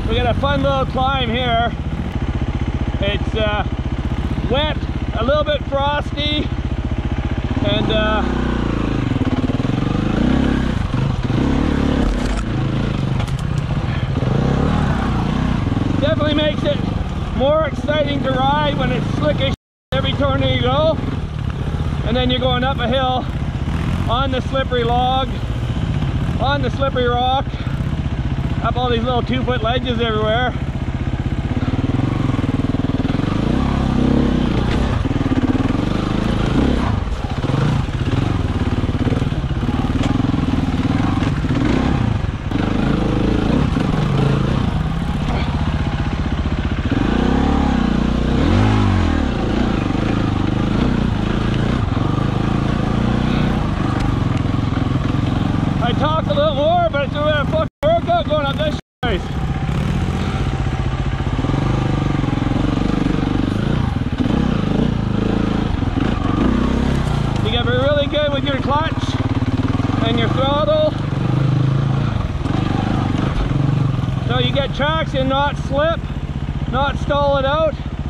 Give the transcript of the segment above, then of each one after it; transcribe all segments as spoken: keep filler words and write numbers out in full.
We got a fun little climb here. It's uh, wet, a little bit frosty, and uh, definitely makes it more exciting to ride when it's slick as every corner you go. And then you're going up a hill on the slippery log, on the slippery rock, up all these little two foot ledges everywhere. I talk a little more, but it's a little fucking workout going up this place. You gotta be really good with your clutch and your throttle, so you get traction, not slip, not stall it out.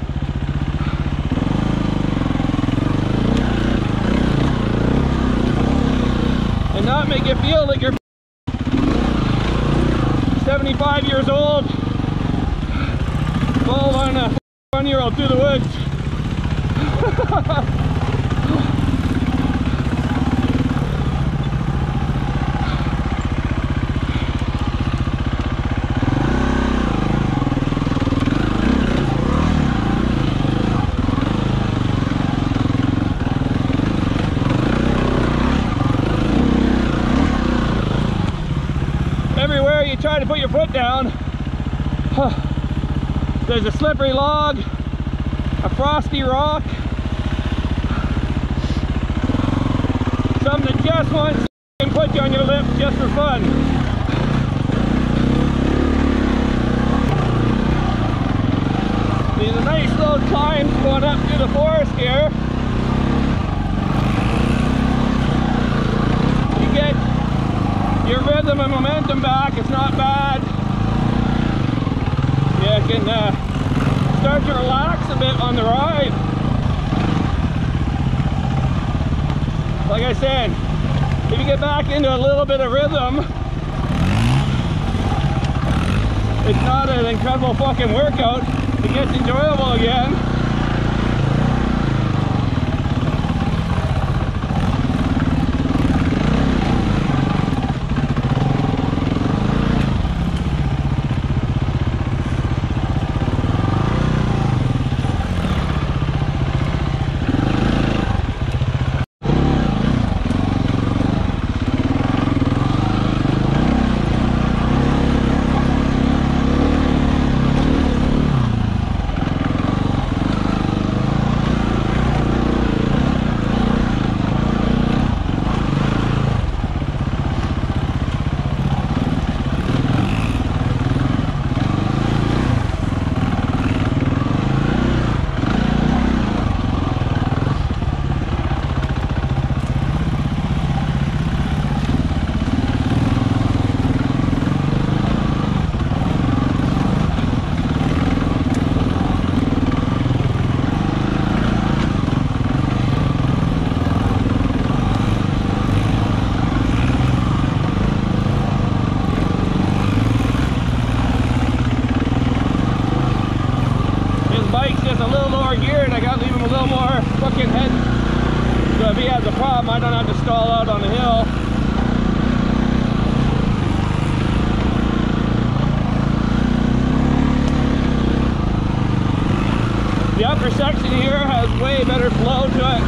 And not make you feel like you're seventy-five years old, following a one-year-old through the woods. Everywhere you try to put your foot down, there's a slippery log, a frosty rock, something that just wants to put you on your lip just for fun. These are nice little climbs going up through the forest here. You get your rhythm and momentum back. It's not bad. You can uh, start to relax a bit on the ride. Like I said, if you get back into a little bit of rhythm, it's not an incredible fucking workout. It gets enjoyable again. So if he has a problem, I don't have to stall out on the hill. The upper section here has way better flow to it.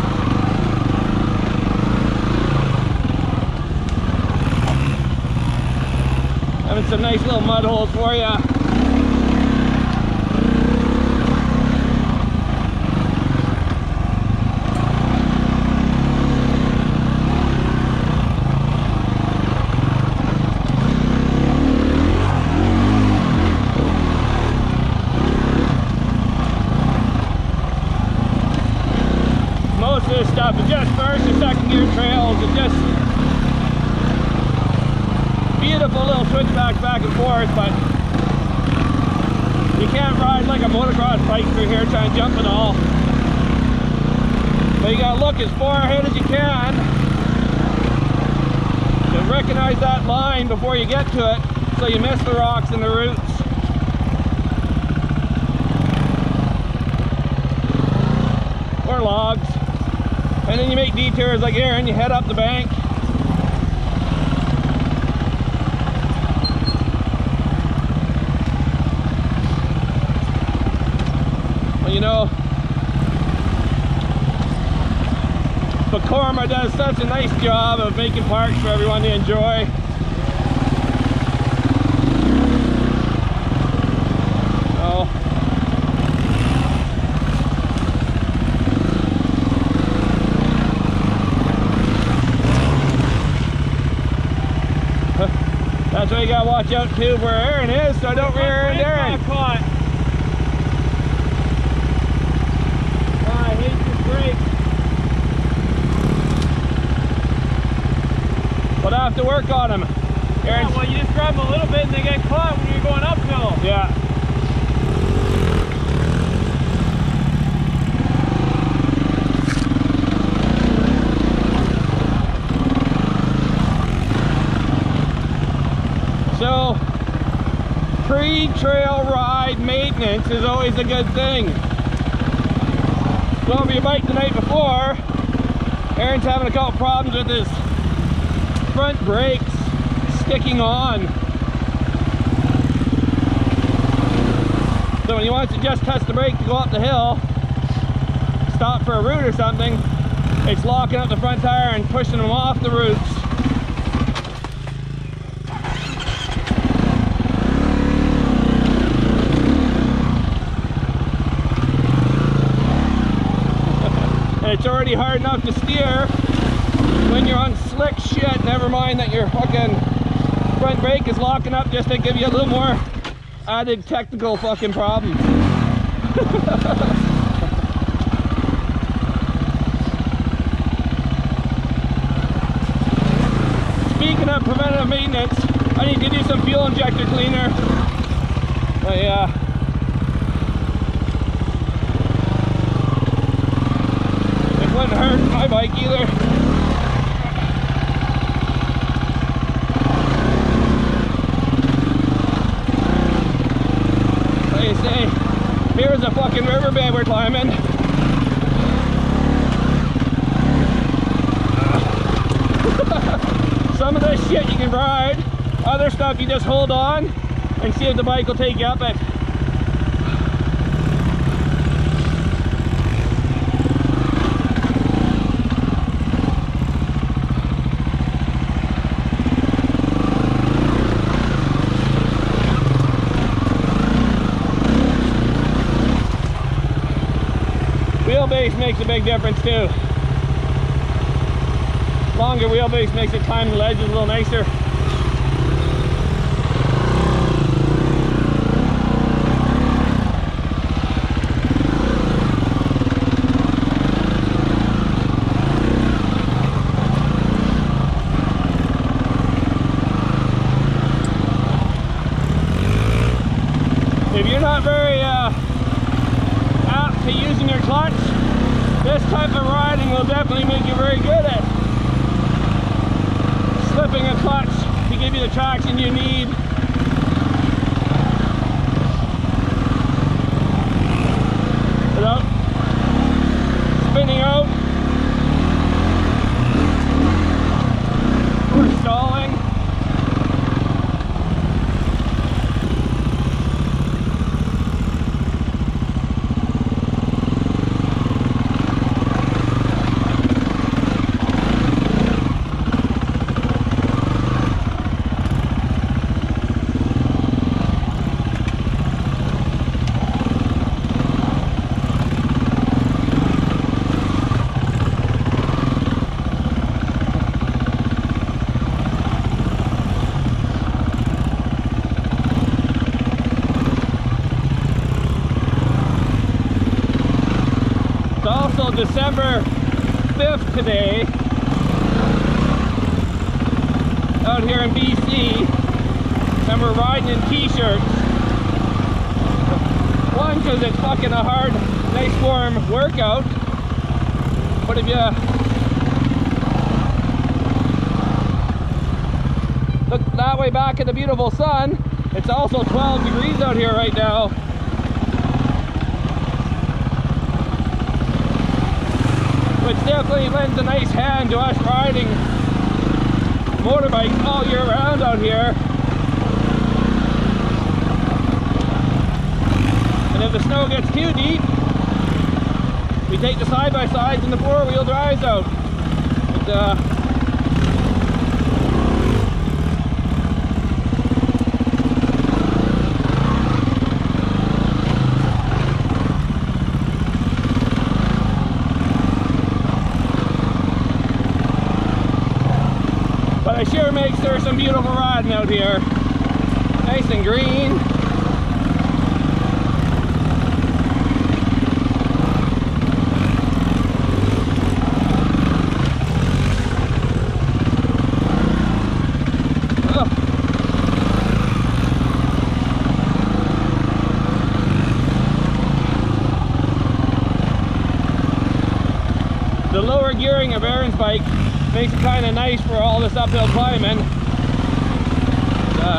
Having some nice little mud holes for you. Most of this stuff is just first or second gear trails. It's just beautiful little switchbacks back and forth, but You can't ride like a motocross bike through here trying to jump it all. But you gotta look as far ahead as you can to recognize that line before you get to it, so you miss the rocks and the roots. Or logs. And then you make detours like here and you head up the bank. Well, you know, Bakorma does such a nice job of making parks for everyone to enjoy. Oh. That's why you gotta watch out too where Aaron is, so don't rear end Aaron. Caught. Oh, I hate this brake. But I have to work on him. Aaron's... Yeah, well, you just grab them a little bit and they get caught when you're going uphill. Yeah. So, pre-trail ride maintenance is always a good thing. Go over your bike the night before. Aaron's having a couple problems with his front brakes sticking on. So when he wants to just touch the brake to go up the hill, stop for a root or something, it's locking up the front tire and pushing him off the roots. It's already hard enough to steer when you're on slick shit, never mind that your fucking front brake is locking up just to give you a little more added technical fucking problem. Speaking of preventative maintenance, I need to do some fuel injector cleaner. But yeah. Wouldn't hurt my bike either. Like I say, here's a fucking riverbed we're climbing. Some of this shit you can ride, other stuff you just hold on and see if the bike will take you up it. Wheelbase makes a big difference too. Longer wheelbase makes it climb the ledges a little nicer. If you're not very uh, apt to using your clutch, this type of riding will definitely make you very good at slipping a clutch to give you the traction you need. Without spinning out or stalling. December fifth today, out here in B C, and we're riding in t-shirts. fun because it's fucking a hard, nice warm workout. But if you look that way back at the beautiful sun, it's also twelve degrees out here right now. Which definitely lends a nice hand to us riding motorbikes all year round out here. And if the snow gets too deep, we take the side-by-sides and the four-wheel drives out. But, uh, but it sure makes there some beautiful riding out here. Nice and green. The lower gearing of Aaron's bike makes it kind of nice for all this uphill climbing. Uh,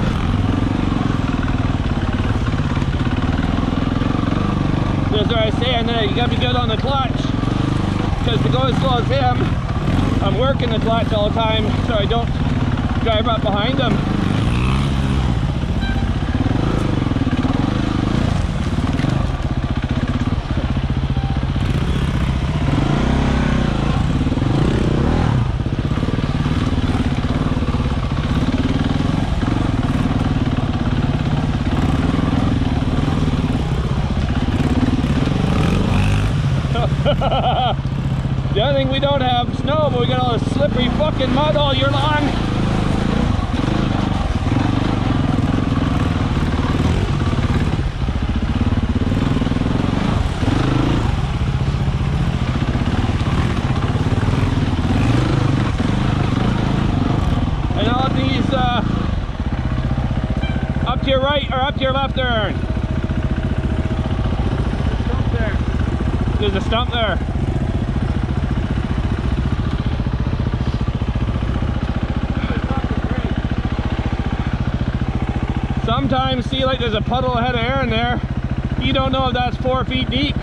that's what I was saying, that you gotta be good on the clutch, because to go as slow as him, I'm working the clutch all the time so I don't drive up behind him. The other thing, we don't have snow, but we got all this slippery fucking mud all year long. And all of these uh, up to your right or up to your left, Aaron? There's a stump there. Sometimes see like there's a puddle ahead of Aaron there. You don't know if that's four feet deep.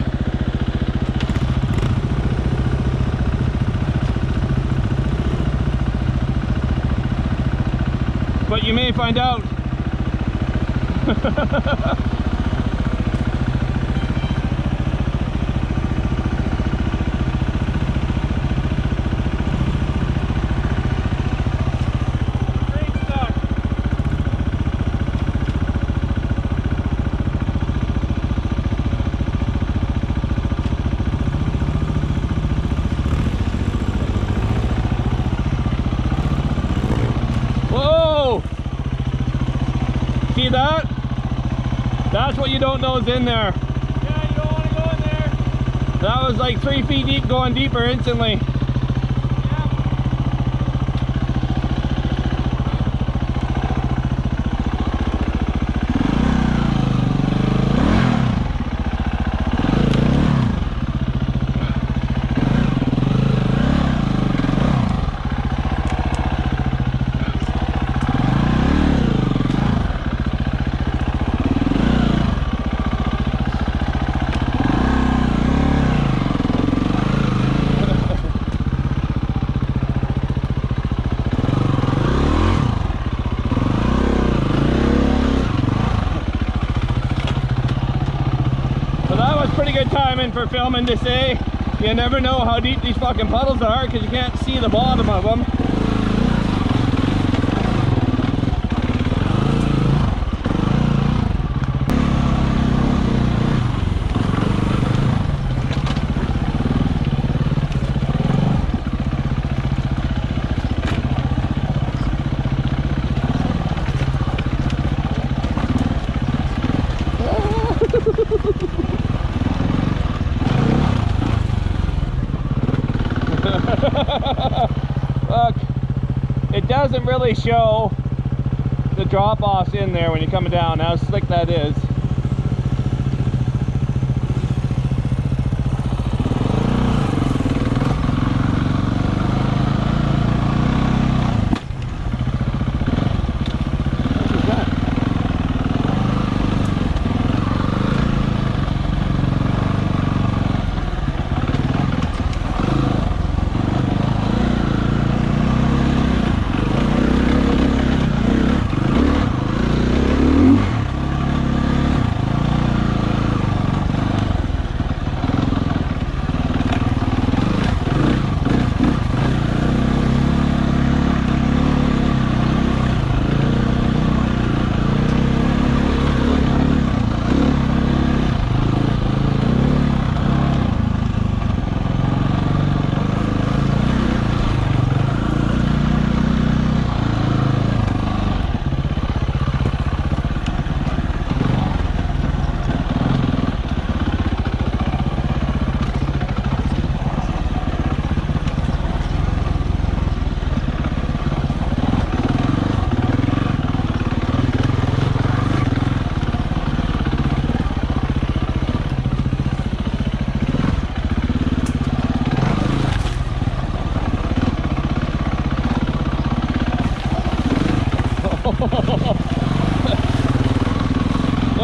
But you may find out. See that? That's what you don't know is in there. Yeah, you don't want to go in there. That was like three feet deep, going deeper instantly. Pretty good timing for filming to say. You never know how deep these fucking puddles are because you can't see the bottom of them. Look, it doesn't really show the drop-offs in there when you're coming down, how slick that is.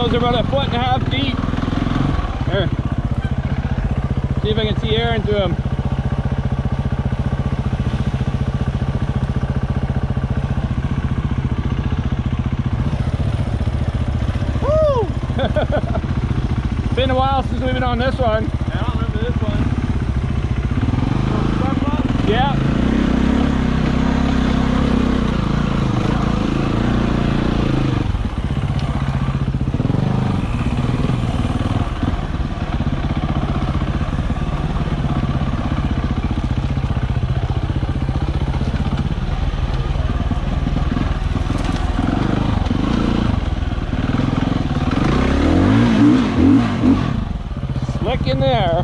Those are about a foot and a half deep. Here. See if I can see air into them. Woo! Been a while since we've been on this one. I don't remember this one. Yeah. Slick in there.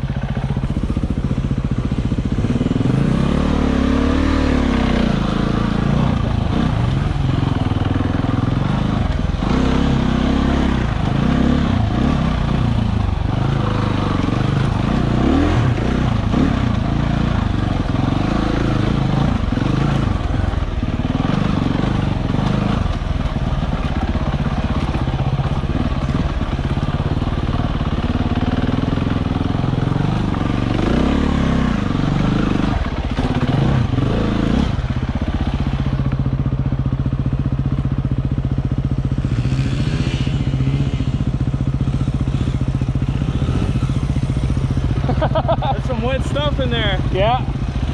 There's some wet stuff in there. Yeah.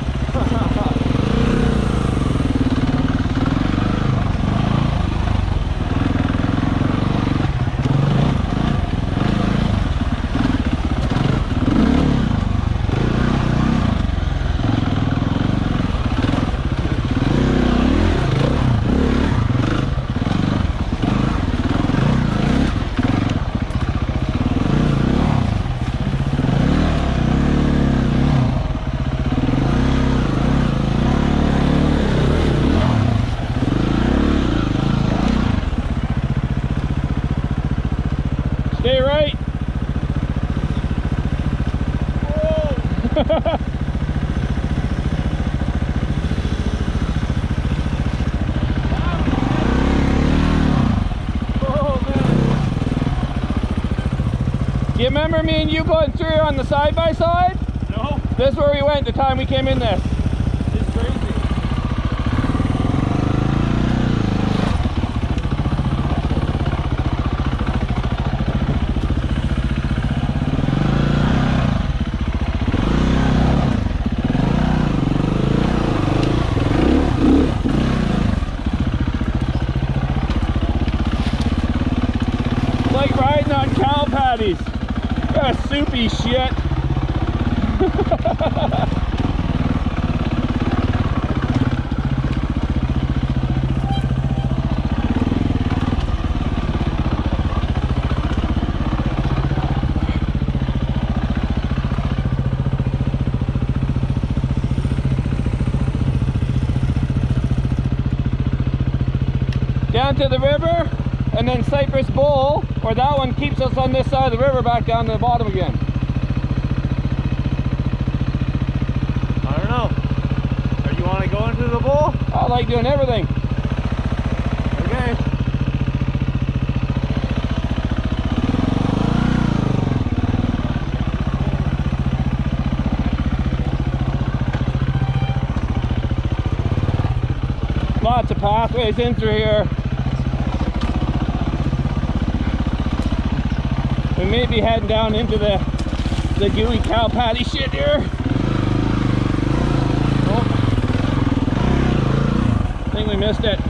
Stay right. Whoa. Oh, man. Do you remember me and you going through on the side by side? No. This is where we went the time we came in this. It's crazy. Like riding on cow patties. Got a soupy shit. Down to the river, and then Cypress Bowl, or that one keeps us on this side of the river back down to the bottom again. I don't know. Or you want to go into the bowl? I like doing everything. Okay. Lots of pathways in through here. We may be heading down into the the gooey cow patty shit here. Oh, I think we missed it.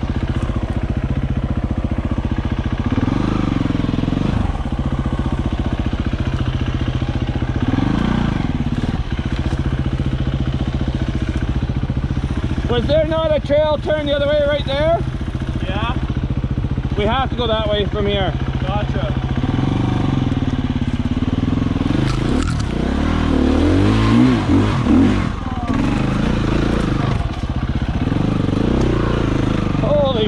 Was there not a trail turn the other way right there? Yeah. We have to go that way from here. Gotcha. Holy.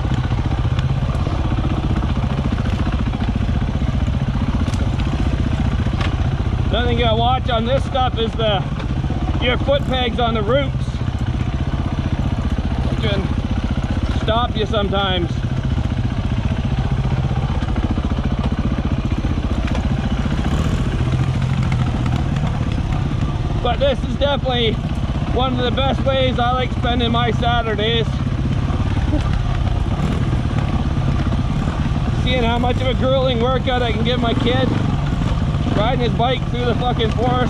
The other thing you gotta watch on this stuff is the your foot pegs on the roots. It can stop you sometimes. But this is definitely one of the best ways I like spending my Saturdays. Seeing how much of a grueling workout I can give my kid riding his bike through the fucking forest.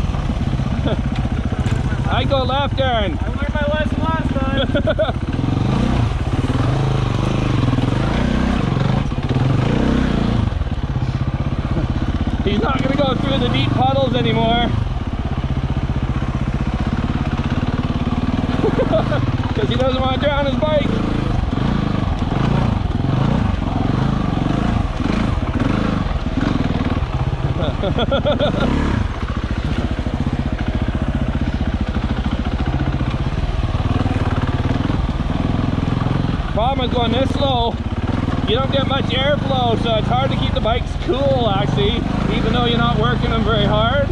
I go left, Aaron. I learned my lesson last time. He's not going to go through the deep puddles anymore. Because he doesn't want to drown his bike. Problem is going this slow, you don't get much airflow, so it's hard to keep the bikes cool actually, even though you're not working them very hard.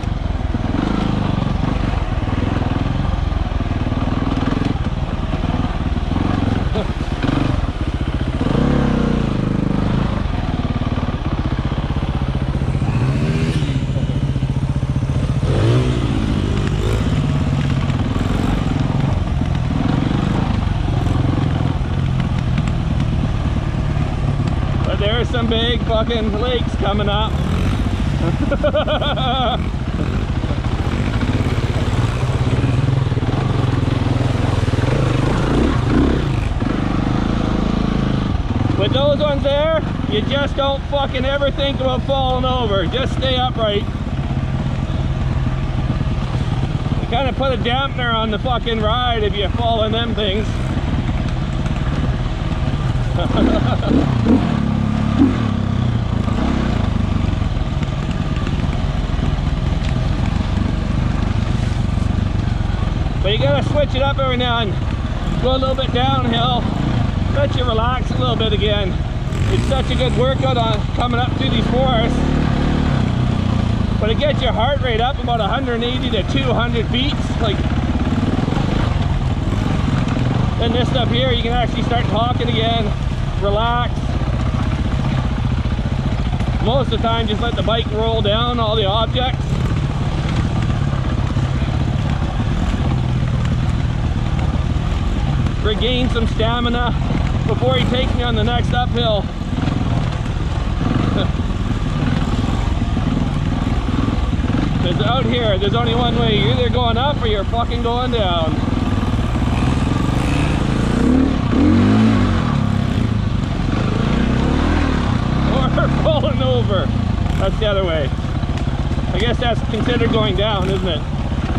There's some big fucking lakes coming up. With those ones there, you just don't fucking ever think about falling over. Just stay upright. You kind of put a dampener on the fucking ride if you fall in them things. But you gotta switch it up every now and go a little bit downhill. Let you relax a little bit again. It's such a good workout on coming up through these forests. But it gets your heart rate up about one hundred eighty to two hundred beats. Like, then this stuff here, you can actually start talking again, relax. Most of the time, just let the bike roll down all the objects. Regain some stamina before he takes me on the next uphill. Because out here, there's only one way. You're either going up or you're fucking going down. Or falling over. That's the other way. I guess that's considered going down, isn't it?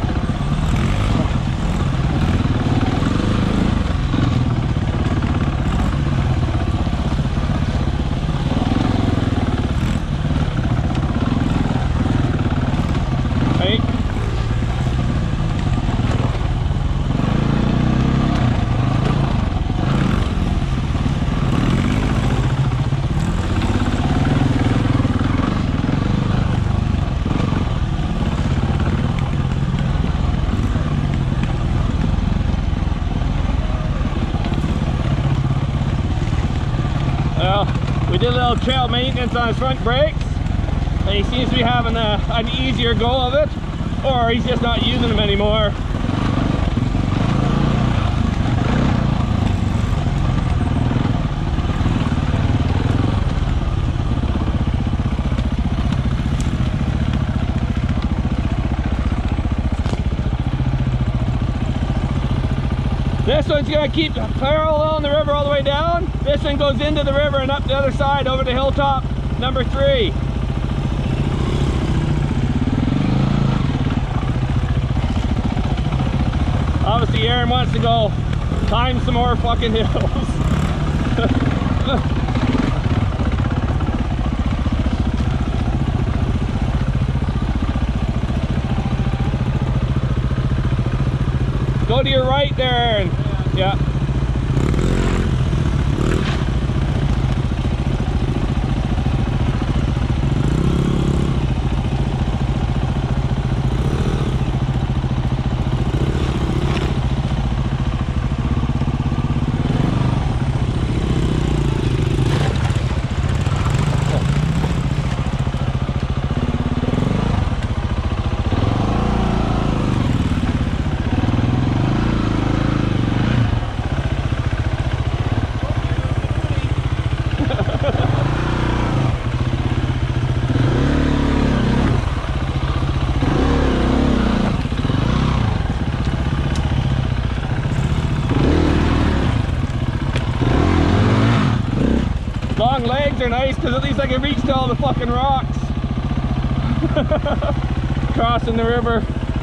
We did a little trail maintenance on his front brakes, and he seems to be having a, an easier go of it, or he's just not using them anymore. This one's going to keep parallel in the river all the way down. This one goes into the river and up the other side over the hilltop, number three. Obviously Aaron wants to go climb some more fucking hills. Go to your right there, Aaron. Yeah. all the fucking rocks. Crossing the river.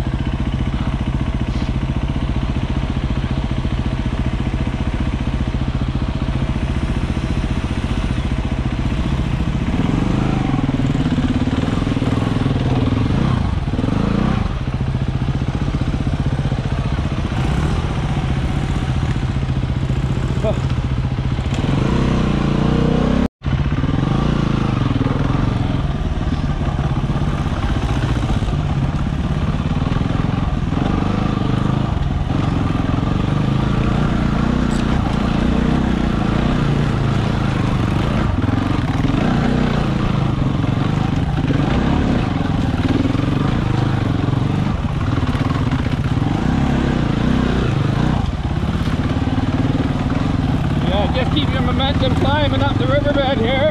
Just keep your momentum climbing up the riverbed here.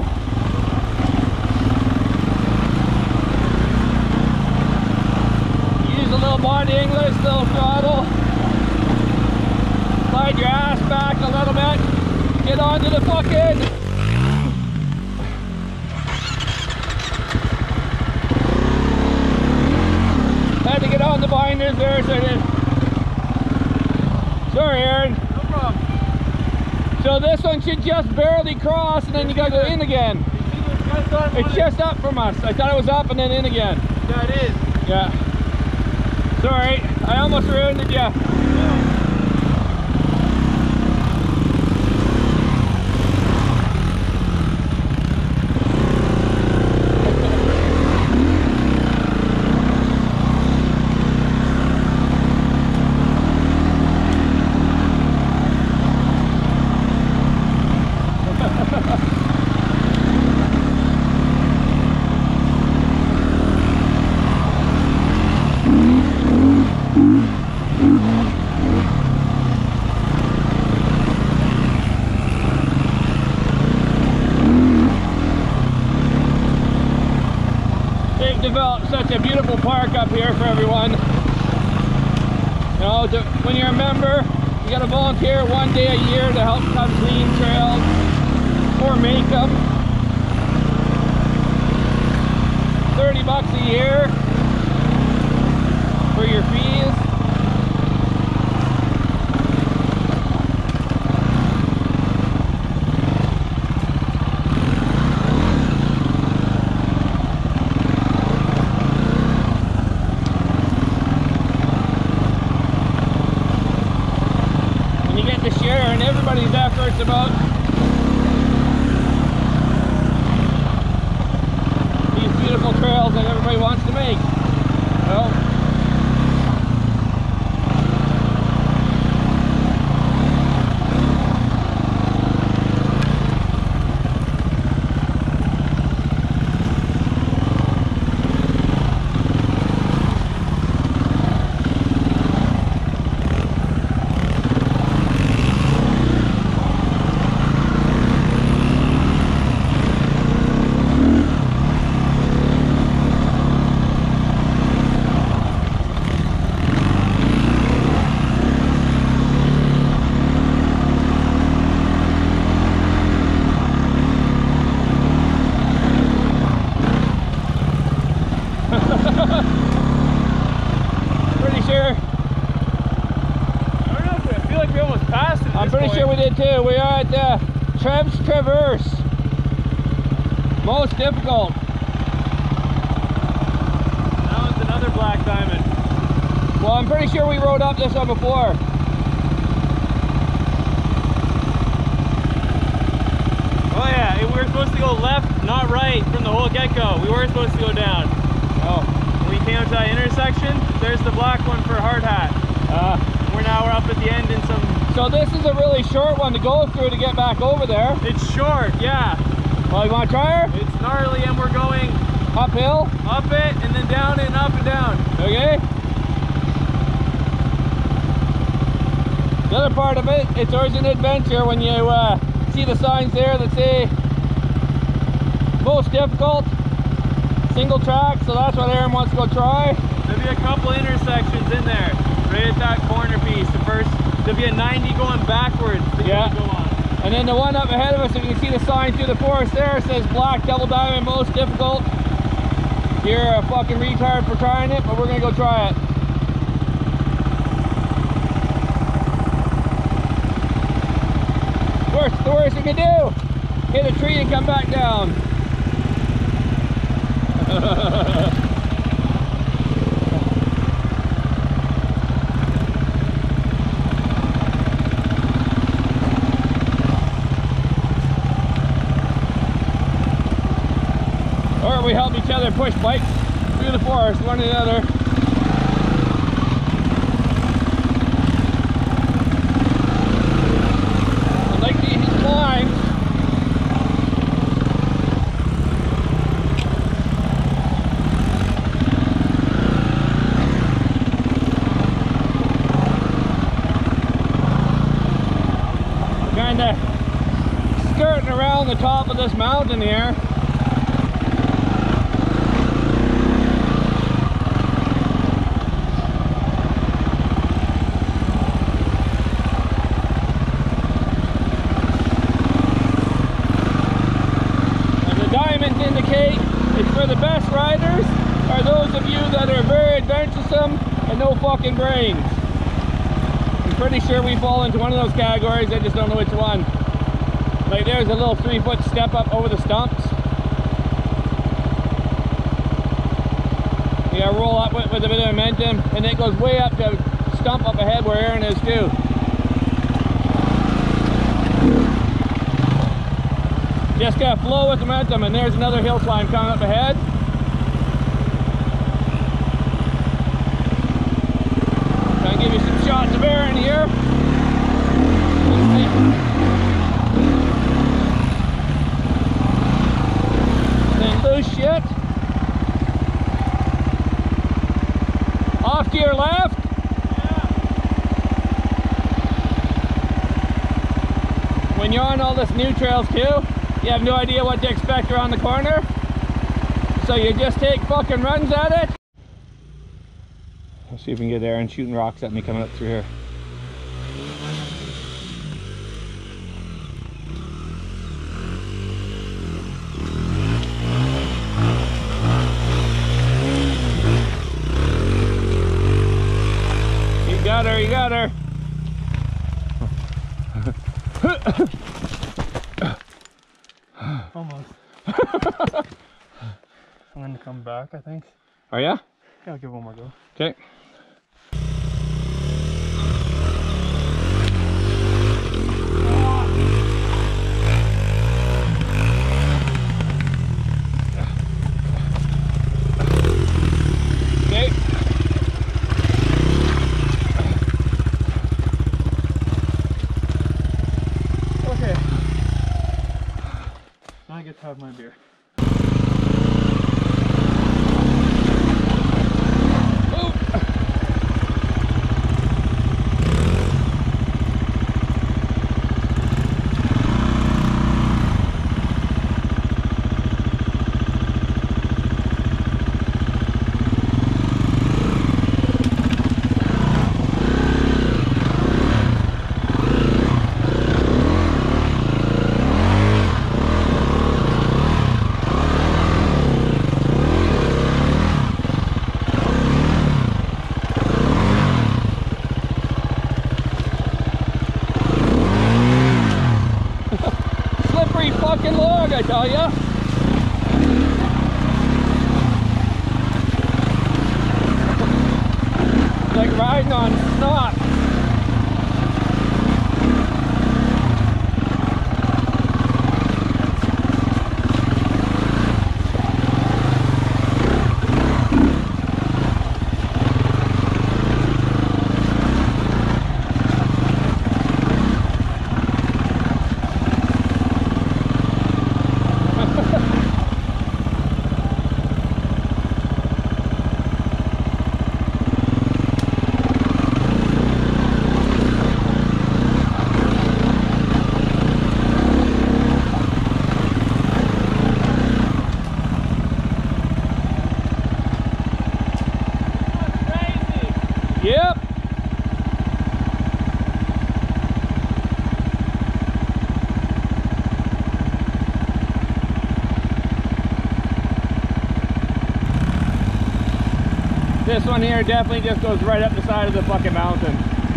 Use a little body English, little throttle. Slide your ass back a little bit. Get onto the fucking... Had to get on the binders there, so I did. Sorry, Aaron. So this one should just barely cross and then you gotta go in again. It's just up from us. I thought it was up and then in again. Yeah, it is. Yeah. Sorry, I almost ruined it, yeah. Developed such a beautiful park up here for everyone. You know, to, when you're a member, you got to volunteer one day a year to help come clean trails or make them. thirty bucks a year for your fees. Everybody's efforts about these beautiful trails that everybody wants to make. Well, pretty sure. I don't know if we, I feel like we almost passed it. I'm pretty point. sure we did too. We are at the Trebs Traverse. Most difficult. That one's another black diamond. Well, I'm pretty sure we rode up this one before. Oh yeah, we were supposed to go left, not right from the whole get-go. We weren't supposed to go down. Oh. When we came up to that intersection, there's the black one for hard hat. Uh, we're now we're up at the end in some... So this is a really short one to go through to get back over there. It's short, yeah. Well, you want to try her? It's gnarly and we're going... Uphill? Up it and then down and up and down. Okay. The other part of it, it's always an adventure when you uh, see the signs there that say most difficult, single track, so that's what Aaron wants to go try. There'll be a couple intersections in there, right at that corner piece. The first, there'll be a ninety going backwards that yeah. you can go on. And then the one up ahead of us, if you can see the sign through the forest there, says Black Double Diamond most difficult. You're a fucking retard for trying it, but we're gonna go try it. Worst, the worst you can do, hit a tree and come back down. Or we help each other push bikes through the forest, one to the other. I like these climbs. Kind of skirting around the top of this mountain here. The best riders are those of you that are very adventuresome and no fucking brains. I'm pretty sure we fall into one of those categories, I just don't know which one. Like there's a little three foot step up over the stumps. You gotta roll up with, with a bit of momentum, and it goes way up to a stump up ahead where Aaron is too. Just gotta flow with momentum, and there's another hill climb coming up ahead. Try and give you some shots of Aaron here. Then loose shit. Off to your left. Yeah. When you're on all this new trails too, you have no idea what to expect around the corner, so you just take fucking runs at it. Let's see if we can get Aaron shooting rocks at me coming up through here. You got her, you got her. Almost. I'm gonna come back, I think. Are ya? Yeah, I'll give one more go. Okay. Okay. Okay. Now I get to have my beer. Ooh. This one here definitely just goes right up the side of the fucking mountain.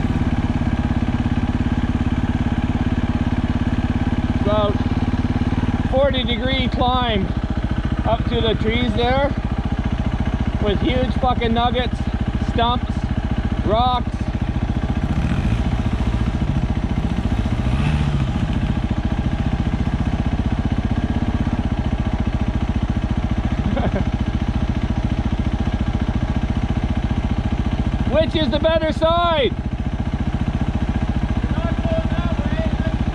About forty degree climb up to the trees there with huge fucking nuggets, stumps, rocks. Which is the better side? You're not going that way.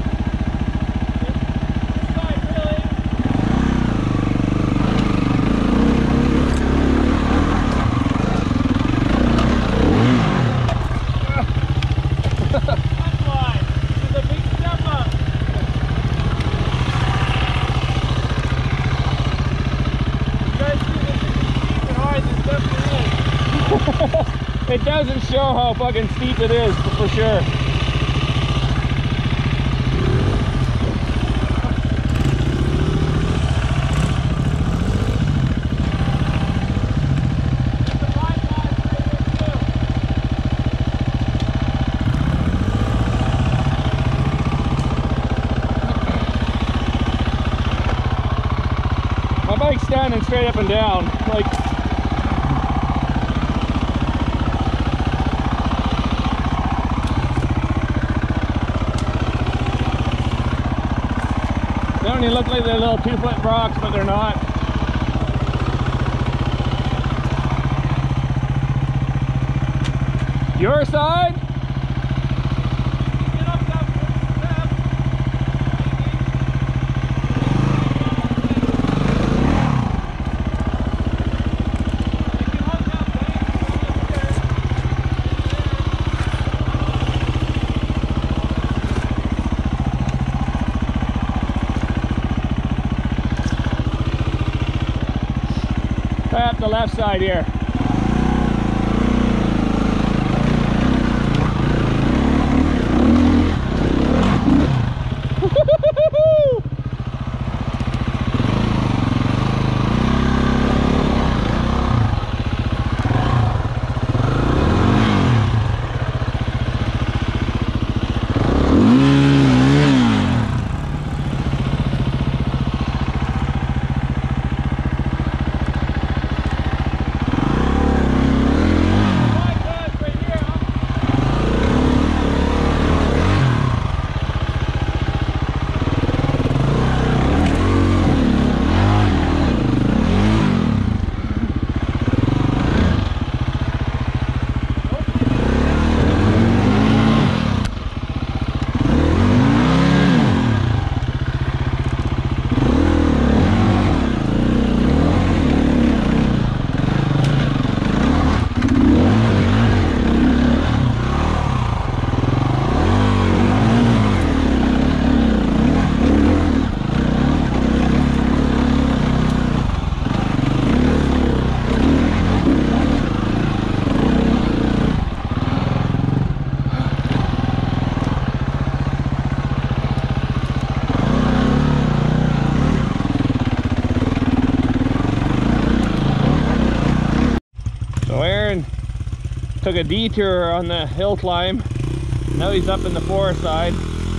This side, really. That's why. There's a big step up. You guys see this is steep and hard this definitely is. It doesn't show how fucking steep it is, for sure. My bike's standing straight up and down, like. They only look like they're little two foot rocks, but they're not. Your side? Get up that first step. You can hug that way. Try up the left side here. Took a detour on the hill climb. Now he's up in the forest side.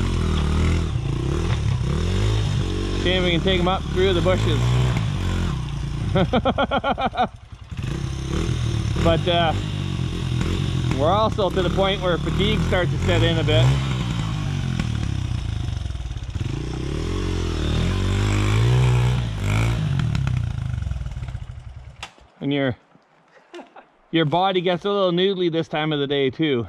See if we can take him up through the bushes. But uh, we're also to the point where fatigue starts to set in a bit. And your your body gets a little noodly this time of the day too.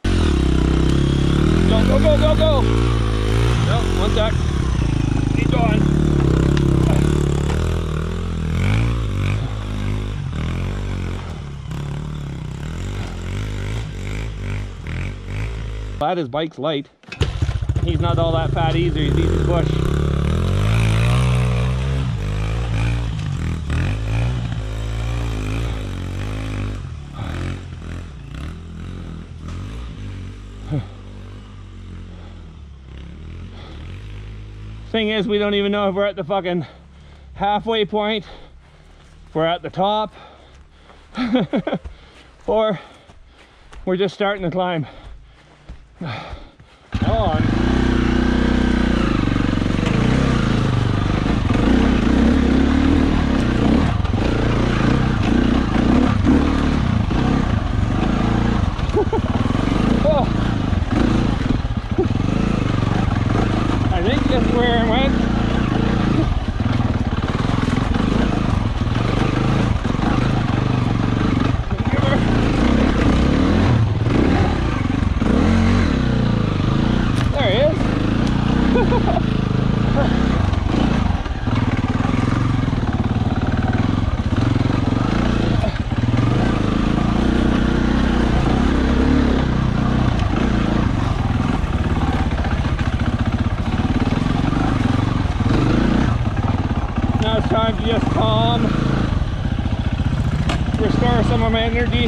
Go, go, go, go, go! No, one sec. Keep going. Glad his bike's light. He's not all that fat either, he's easy to push. Thing is, we don't even know if we're at the fucking halfway point, if we're at the top. or we're just starting to climb. Come on. Oh. I think that's where it went. Now it's time to just calm, restore some of my energy.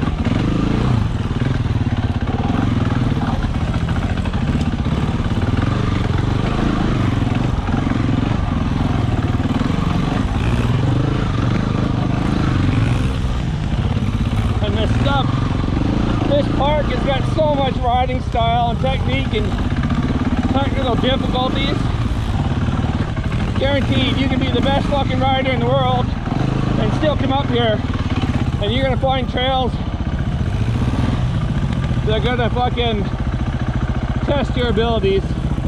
And this stuff, this park has got so much riding style and technique and technical difficulties. Guaranteed you can be the best fucking rider in the world and still come up here and you're gonna find trails that are gonna fucking test your abilities.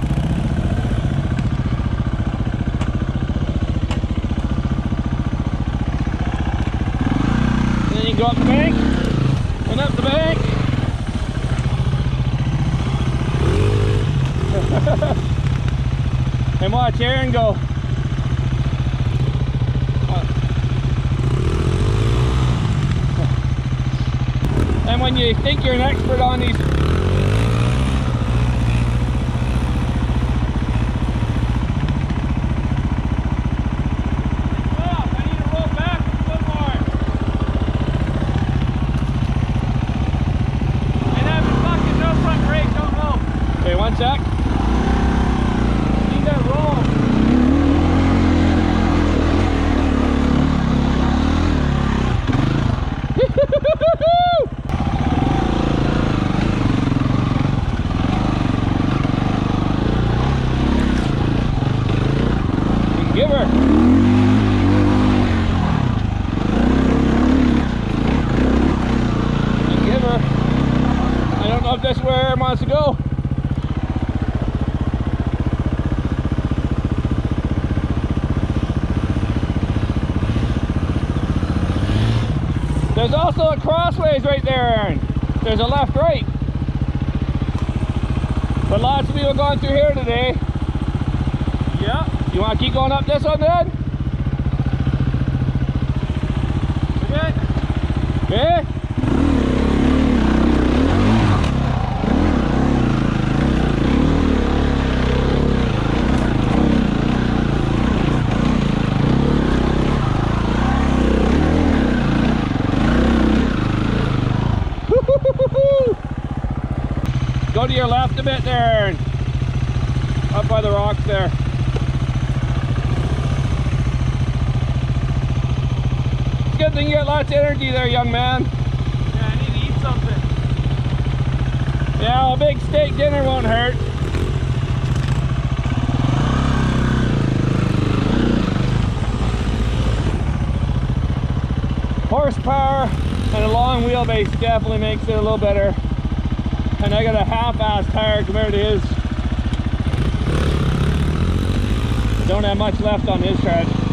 And then you go up the bank and up the bank. And watch Aaron go. And when you think you're an expert on these, one sec. Need that roll. Give her. Give her. I don't know if that's where Aaron wants to go. There's also a crossways right there, Aaron. There's a left, right. But lots of people going through here today. Yeah. You want to keep going up this one then? Okay. Okay. Go to your left a bit there, Aaron. Up by the rocks there. It's a good thing you got lots of energy there, young man. Yeah, I need to eat something. Yeah, a big steak dinner won't hurt. Horsepower and a long wheelbase definitely makes it a little better. And I got a half-ass tire compared to his. Don't have much left on his tread.